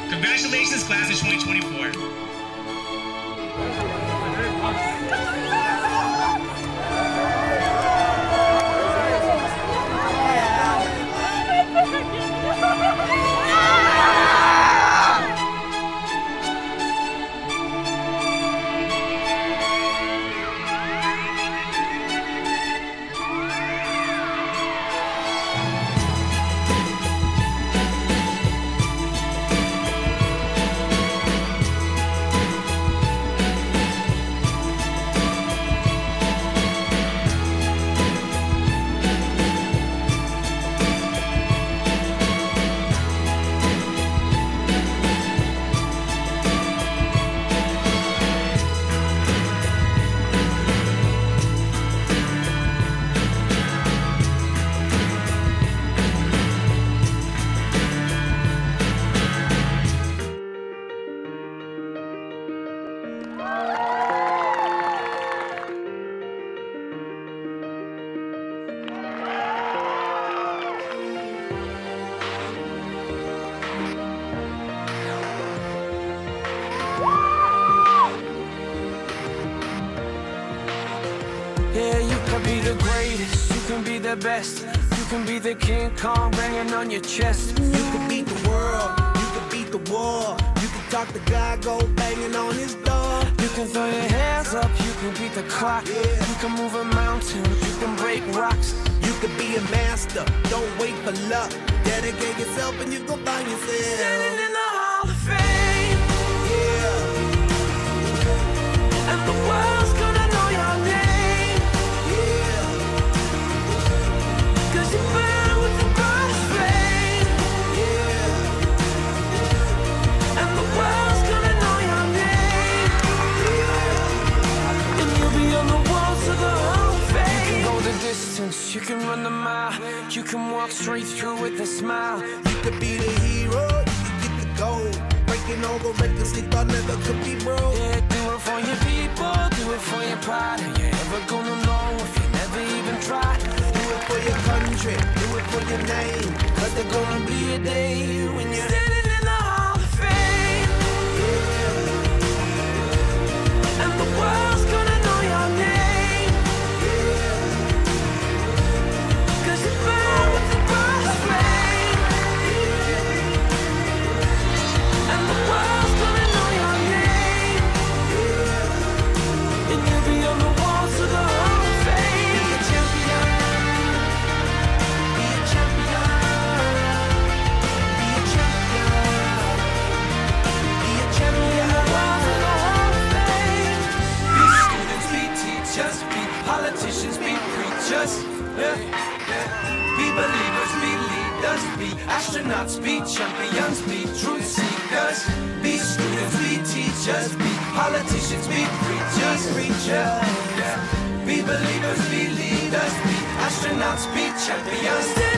Congratulations, class of 2024. Yeah, you can be the greatest, you can be the best, you can be the King Kong banging on your chest. You can beat the world, you can beat the war, you can talk to God, go banging on his door. You can throw your hands up, you can beat the clock, you can move a mountain, you can break rocks. You can be a master, don't wait for luck, dedicate yourself and you gon' find yourself Standing in the Hall of Fame, yeah. and the world's gonna know your name. You can run the mile, you can walk straight through with a smile. You could be the hero, you can get the gold, breaking all the records they thought never could be broke. Yeah, do it for your people, do it for your pride. Are you ever gonna know if you never even try? Do it for your country, do it for your name, cause there's gonna be a day when you're standing in the Hall of Fame, and the world's gonna know your name. Be believers, be leaders, be astronauts, be champions, be truth seekers, be students, be teachers, be politicians, be preachers, Be believers, be leaders, be astronauts, be champions.